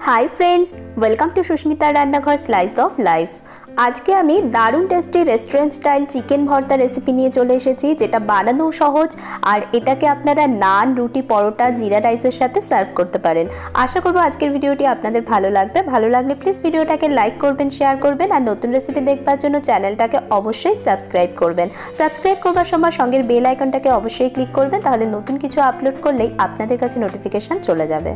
High friends, welcome to Sushmita Rannaghar slice of life. आज के आमी दारुण tasty restaurant style chicken bharta recipe निये चले एसेछि जेटा बानानो सहज और एटाके आपनारा नान रुटी परोटा जीरा राइसेर साथे सार्व करते पारेन। आशा करब आजकेर भिडियोटी आपनादेर भालो लागबे। भालो लागले प्लिज भिडियोटाके लाइक करबेन, शेयर करबेन और नतुन रेसिपि देखबार जोन्नो चैनलटाके अवश्यई सबस्क्राइब करबेन। सबस्क्राइब करबार समय संगेर बेल आइकनटाके अवश्यई क्लिक करबेन, ताहले नतुन किछु आपलोड करलेई आपनादेर काछे नोटिफिकेशन चले जाबे।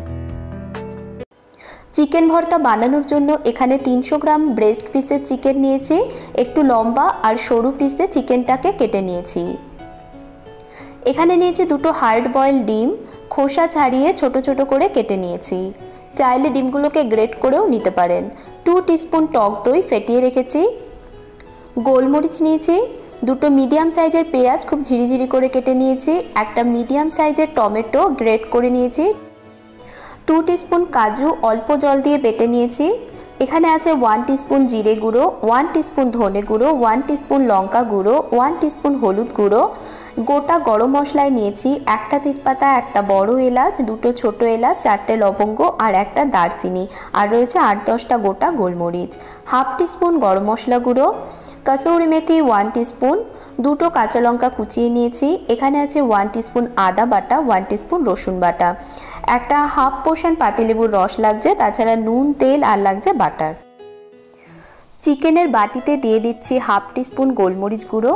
चिकेन भर्ता बानानोर जोन्नो एखाने 300 ग्राम ब्रेस्ट पिसेर चिकेन निয়েছি, একটু লম্বা আর সরু পিসে চিকেনটাকে কেটে নিয়েছি। এখানে নিয়েছি দুটো হার্ড বয়েল ডিম, খোসা ছাড়িয়ে ছোট ছোট করে কেটে নিয়েছি। চাইলে ডিমগুলোকে গ্রেট করেও নিতে পারেন। 2 টিস্পুন টক দই ফেটিয়ে রেখেছি। গোলমরিচ নিয়েছি, দুটো মিডিয়াম সাইজের পেঁয়াজ খুব ঝিরিঝিরি করে কেটে নিয়েছি, একটা মিডিয়াম সাইজের টমেটো গ্রেট করে নিয়েছি, 2 টিস্পুন কাজু অল্প জল দিয়ে বেটে নিয়েছি। এখানে আছে 1 টিস্পুন জিরে গুঁড়ো, 1 টিস্পুন ধনে গুঁড়ো, 1 টিস্পুন লঙ্কা গুঁড়ো, 1 টিস্পুন হলুদ গুঁড়ো, গোটা গরম মশলায় নিয়েছি একটা তেজপাতা, একটা বড় এলাচ, দুটো ছোট এলাচ, 4টে লবঙ্গ আর একটা দারচিনি, আর রয়েছে 8-10টা গোটা গোলমরিচ, হাফ টিস্পুন গরম মশলা গুঁড়ো, কাসুরি মেথি 1 টিস্পুন, দুটো কাঁচা লঙ্কা কুচিয়ে নিয়েছি। এখানে আছে 1 টিস্পুন আদা বাটা, 1 টিস্পুন রসুন বাটা, একটা হাফ পোর্শন পাতিলেবুর রস লাগছে, তাছাড়া নুন, তেল আর লাগছে বাটার। চিকেনের বাটিতে দিয়ে দিচ্ছি হাফ টিস্পুন গোলমরিচ গুঁড়ো,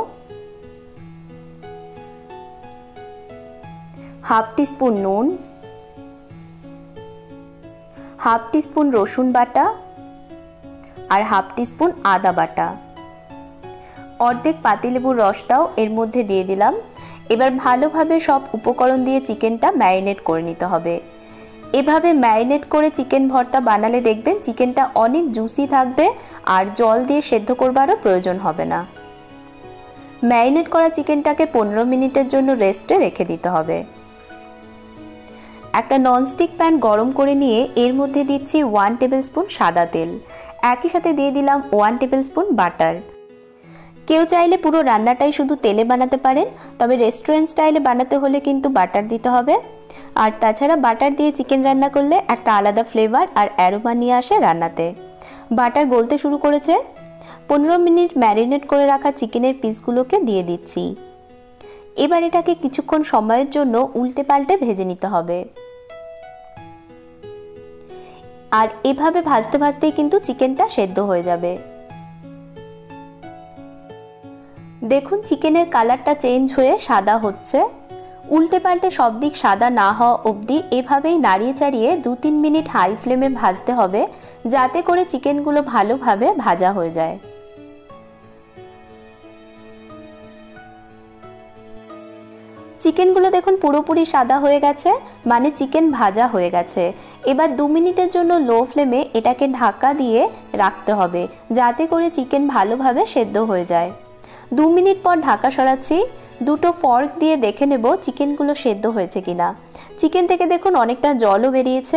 হাফ টিস্পুন নুন, হাফ টিস্পুন রসুন বাটা আর হাফ টিস্পুন আদা বাটা। অর্ধেক পাতিলেবুর রসটাও এর মধ্যে দিয়ে দিলাম। এবার ভালোভাবে সব উপকরণ দিয়ে চিকেনটা ম্যারিনেট করে নিতে হবে। এভাবে ম্যারিনেট করে চিকেন ভর্তা বানালে দেখবেন চিকেনটা অনেক জুসি থাকবে আর জল দিয়ে সেদ্ধ করবারও প্রয়োজন হবে না। ম্যারিনেট করা চিকেনটাকে 15 মিনিটের জন্য রেস্টে রেখে দিতে হবে। একটা ননস্টিক প্যান গরম করে নিয়ে এর মধ্যে দিচ্ছি 1 টেবিলস্পুন সাদা তেল, একই সাথে দিয়ে দিলাম 1 টেবিলস্পুন বাটার। কেউ চাইলে পুরো রান্নাটাই শুধু তেলে বানাতে পারেন, তবে রেস্টুরেন্ট স্টাইলে বানাতে হলে কিন্তু বাটার দিতে হবে। আর তাছাড়া বাটার দিয়ে চিকেন রান্না করলে একটা আলাদা ফ্লেভার আর অ্যারোমা নিয়ে আসে রান্নাতে। বাটার গলতে শুরু করেছে। 15 মিনিট ম্যারিনেট করে রাখা চিকেনের পিসগুলোকে দিয়ে দিচ্ছি। এবার এটাকে কিছুক্ষণ সময়ের জন্য উল্টে পাল্টে ভেজে নিতে হবে। আর এভাবে ভাজতে ভাজতেই কিন্তু চিকেনটা সেদ্ধ হয়ে যাবে। দেখুন চিকেনের কালারটা চেঞ্জ হয়ে সাদা হচ্ছে। উল্টে পাল্টে সব দিক সাদা না হওয়া অবধি এভাবেই নাড়িয়ে চাড়িয়ে 2-3 মিনিট হাই ফ্লেমে ভাজতে হবে, যাতে করে চিকেনগুলো ভালোভাবে ভাজা হয়ে যায়। চিকেনগুলো দেখুন পুরোপুরি সাদা হয়ে গেছে, মানে চিকেন ভাজা হয়ে গেছে। এবার 2 মিনিটের জন্য লো ফ্লেমে এটাকে ঢাকা দিয়ে রাখতে হবে, যাতে করে চিকেন ভালোভাবে সেদ্ধ হয়ে যায়। 2 মিনিট পর ঢাকা সরাচ্ছি। দুটো ফর্ক দিয়ে দেখে নেব চিকেনগুলো সেদ্ধ হয়েছে কিনা। চিকেন থেকে দেখুন অনেকটা জলও বেরিয়েছে।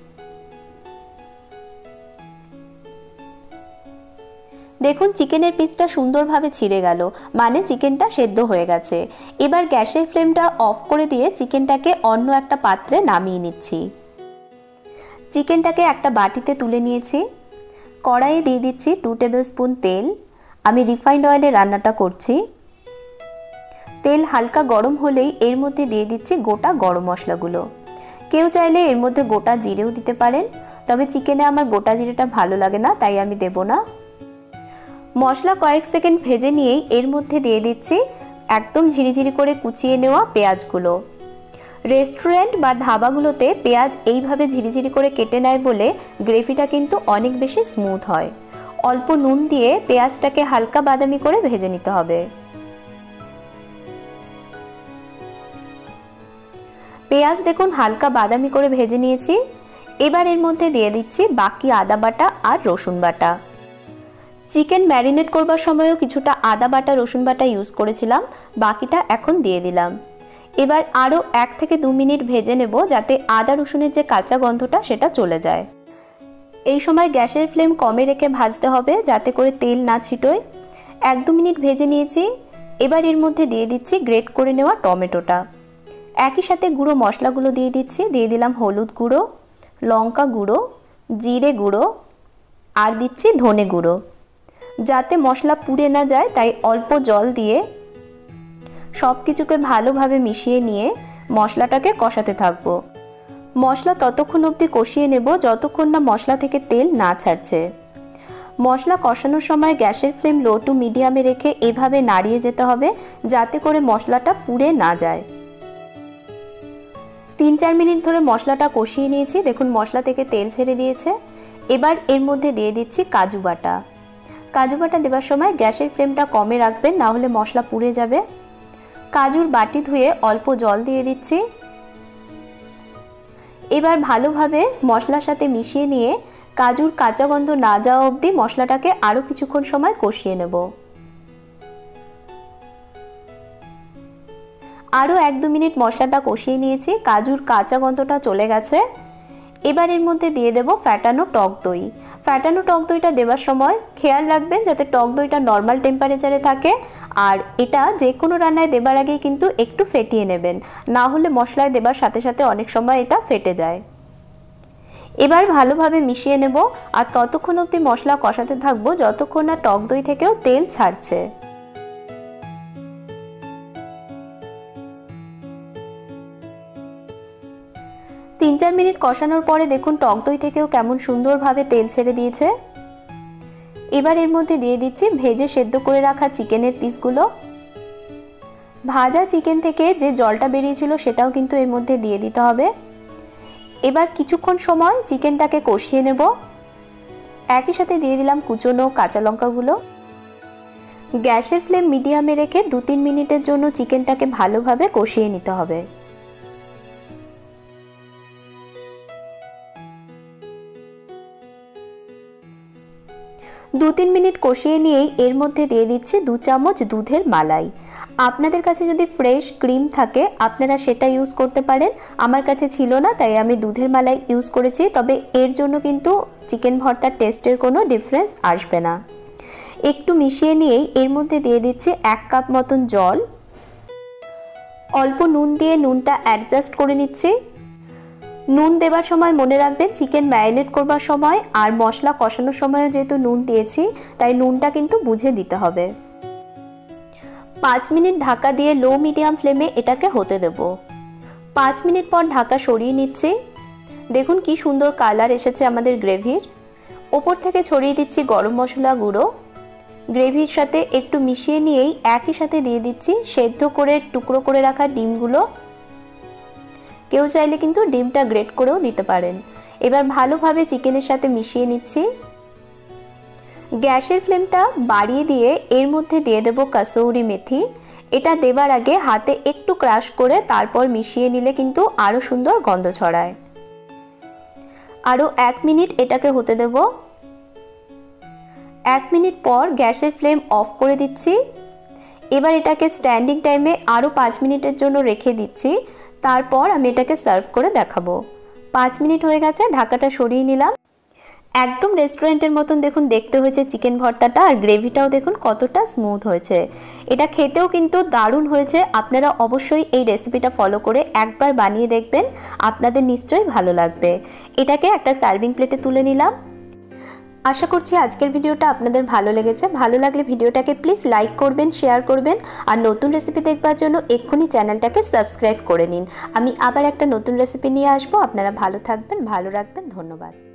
দেখুন চিকেনের পিসটা সুন্দরভাবে ছিঁড়ে গেল, মানে চিকেনটা সেদ্ধ হয়ে গেছে। এবার গ্যাসের ফ্লেমটা অফ করে দিয়ে চিকেনটাকে অন্য একটা পাত্রে নামিয়ে নিচ্ছি। চিকেনটাকে একটা বাটিতে তুলে নিয়েছি। কড়াইয়ে দিয়ে দিচ্ছি 2 টেবিলস্পুন তেল। আমি রিফাইন্ড অয়েলে রান্নাটা করছি। তেল হালকা গরম হলেই এর মধ্যে দিয়ে দিচ্ছি গোটা গরম মশলাগুলো। কেউ চাইলে এর মধ্যে গোটা জিরেও দিতে পারেন, তবে চিকেনে আমার গোটা জিরেটা ভালো লাগে না, তাই আমি দেব না। মশলা কয়েক সেকেন্ড ভেজে নিয়েই এর মধ্যে দিয়ে দিচ্ছি একদম ঝিরিঝিরি করে কুচিয়ে নেওয়া পেঁয়াজগুলো। রেস্টুরেন্ট বা ধাবাগুলোতে পেঁয়াজ এইভাবে ঝিরিঝিরি করে কেটে নেয় বলে গ্রেভিটা কিন্তু অনেক বেশি স্মুথ হয়। অল্প নুন দিয়ে পেঁয়াজটাকে হালকা বাদামি করে ভেজে নিতে হবে। পেঁয়াজ দেখুন হালকা বাদামি করে ভেজে নিয়েছি। এবার এর মধ্যে দিয়ে দিচ্ছি বাকি আদা বাটা আর রসুন বাটা। চিকেন ম্যারিনেট করবার সময়ও কিছুটা আদা বাটা রসুন বাটা ইউজ করেছিলাম, বাকিটা এখন দিয়ে দিলাম। এবার আরও 1 থেকে 2 মিনিট ভেজে নেব, যাতে আদা রসুনের যে কাঁচা গন্ধটা সেটা চলে যায়। এই সময় গ্যাসের ফ্লেম কমে রেখে ভাজতে হবে, যাতে করে তেল না ছিটোয়। 1-2 মিনিট ভেজে নিয়েছি। এবার এর মধ্যে দিয়ে দিচ্ছি গ্রেট করে নেওয়া টমেটোটা। একই সাথে গুঁড়ো মশলাগুলো দিয়ে দিচ্ছি। দিয়ে দিলাম হলুদ গুঁড়ো, লঙ্কা গুঁড়ো, জিরে গুঁড়ো আর দিচ্ছি ধনে গুঁড়ো। যাতে মশলা পুড়ে না যায় তাই অল্প জল দিয়ে সব কিছুকে ভালোভাবে মিশিয়ে নিয়ে মশলাটাকে কষাতে থাকবো। মশলা ততক্ষণ অবধি কষিয়ে নেব যতক্ষণ না মশলা থেকে তেল না ছাড়ছে। মশলা কষানোর সময় গ্যাসের ফ্লেম লো টু মিডিয়ামে রেখে এভাবে নাড়িয়ে যেতে হবে যাতে করে মশলাটা পুড়ে না যায়। 3-4 মিনিট ধরে মশলাটা কষিয়ে নিয়েছি। দেখুন মশলা থেকে তেল ছেড়ে দিয়েছে। এবার এর মধ্যে দিয়ে দিচ্ছি কাজু বাটা। কাজু বাটা দেওয়ার সময় গ্যাসের ফ্লেমটা কমে রাখবেন, না হলে মশলা পুড়ে যাবে। কাজুর বাটি ধুয়ে অল্প জল দিয়ে দিচ্ছি। এবার ভালোভাবে মশলার সাথে মিশিয়ে নিয়ে কাজুর কাঁচা গন্ধ না যাওয়া অবধি মশলাটাকে আরও কিছুক্ষণ সময় কষিয়ে নেব। আরও 1-2 মিনিট মশলাটা কষিয়ে নিয়েছি। কাজুর কাঁচা গন্ধটা চলে গেছে। এবার এর মধ্যে দিয়ে দেব ফ্যাটানো টক দই। ফ্যাটানো টক দইটা দেওয়ার সময় খেয়াল রাখবেন যাতে টক দইটা নর্মাল টেম্পারেচারে থাকে। আর এটা যে কোনো রান্নায় দেবার আগেই কিন্তু একটু ফেটিয়ে নেবেন, না হলে মশলায় দেবার সাথে সাথে অনেক সময় এটা ফেটে যায়। এবার ভালোভাবে মিশিয়ে নেব আর ততক্ষণ অবধি মশলা কষাতে থাকবো যতক্ষণ না টক দই থেকেও তেল ছাড়ছে। 3-4 মিনিট কষানোর পরে দেখুন টক দই থেকেও কেমন সুন্দরভাবে তেল ছেড়ে দিয়েছে। এবার এর মধ্যে দিয়ে দিচ্ছি ভেজে সেদ্ধ করে রাখা চিকেনের পিসগুলো। ভাজা চিকেন থেকে যে জলটা বেরিয়েছিল সেটাও কিন্তু এর মধ্যে দিয়ে দিতে হবে। এবার কিছুক্ষণ সময় চিকেনটাকে কষিয়ে নেব। একই সাথে দিয়ে দিলাম কুচনো কাঁচা লঙ্কাগুলো। গ্যাসের ফ্লেম মিডিয়ামে রেখে 2-3 মিনিটের জন্য চিকেনটাকে ভালোভাবে কষিয়ে নিতে হবে। 2-3 মিনিট কষিয়ে নিয়েই এর মধ্যে দিয়ে দিচ্ছি 2 চামচ দুধের মালাই। আপনাদের কাছে যদি ফ্রেশ ক্রিম থাকে আপনারা সেটা ইউজ করতে পারেন। আমার কাছে ছিল না তাই আমি দুধের মালাই ইউজ করেছি। তবে এর জন্য কিন্তু চিকেন ভর্তার টেস্টের কোনো ডিফারেন্স আসবে না। একটু মিশিয়ে নিয়েই এর মধ্যে দিয়ে দিচ্ছি 1 কাপ মতন জল। অল্প নুন দিয়ে নুনটা অ্যাডজাস্ট করে নিচ্ছি। নুন দেবার সময় মনে রাখবেন চিকেন ম্যারিনেট করবার সময় আর মশলা কষানোর সময়ও যেহেতু নুন দিয়েছি তাই নুনটা কিন্তু বুঝে দিতে হবে। 5 মিনিট ঢাকা দিয়ে লো মিডিয়াম ফ্লেমে এটাকে হতে দেব। 5 মিনিট পর ঢাকা সরিয়ে নিচ্ছি। দেখুন কি সুন্দর কালার এসেছে আমাদের গ্রেভির। ওপর থেকে ছড়িয়ে দিচ্ছি গরম মশলা গুঁড়ো। গ্রেভির সাথে একটু মিশিয়ে নিয়েই একই সাথে দিয়ে দিচ্ছি সেদ্ধ করে টুকরো করে রাখা ডিমগুলো। কেউ চাইলে কিন্তু ডিমটা গ্রেট করেও দিতে পারেন। এবার ভালোভাবে চিকেনের সাথে মিশিয়ে নিচ্ছি। গ্যাসের ফ্লেমটা বাড়িয়ে দিয়ে এর মধ্যে দিয়ে দেব কাসৌরি মেথি। এটা দেবার আগে হাতে একটু ক্রাশ করে তারপর মিশিয়ে নিলে কিন্তু আরও সুন্দর গন্ধ ছড়ায়। আরও 1 মিনিট এটাকে হতে দেব। 1 মিনিট পর গ্যাসের ফ্লেম অফ করে দিচ্ছি। এবার এটাকে স্ট্যান্ডিং টাইমে আরও 5 মিনিটের জন্য রেখে দিচ্ছি। তারপর আমি এটাকে সার্ভ করে দেখাবো। 5 মিনিট হয়ে গেছে, ঢাকাটা সরিয়ে নিলাম। একদম রেস্টুরেন্টের মতন দেখুন দেখতে হয়েছে চিকেন ভর্তাটা। আর গ্রেভিটাও দেখুন কতটা স্মুথ হয়েছে। এটা খেতেও কিন্তু দারুণ হয়েছে। আপনারা অবশ্যই এই রেসিপিটা ফলো করে একবার বানিয়ে দেখবেন, আপনাদের নিশ্চয়ই ভালো লাগবে। এটাকে একটা সার্ভিং প্লেটে তুলে নিলাম। আশা করছি আজকের ভিডিওটা আপনাদের ভালো লেগেছে। ভালো লাগলে ভিডিওটাকে প্লিজ লাইক করবেন, শেয়ার করবেন আর নতুন রেসিপি দেখবার জন্য এক্ষুনি চ্যানেলটাকে সাবস্ক্রাইব করে নিন। আমি আবার একটা নতুন রেসিপি নিয়ে আসবো। আপনারা ভালো থাকবেন, ভালো রাখবেন। ধন্যবাদ।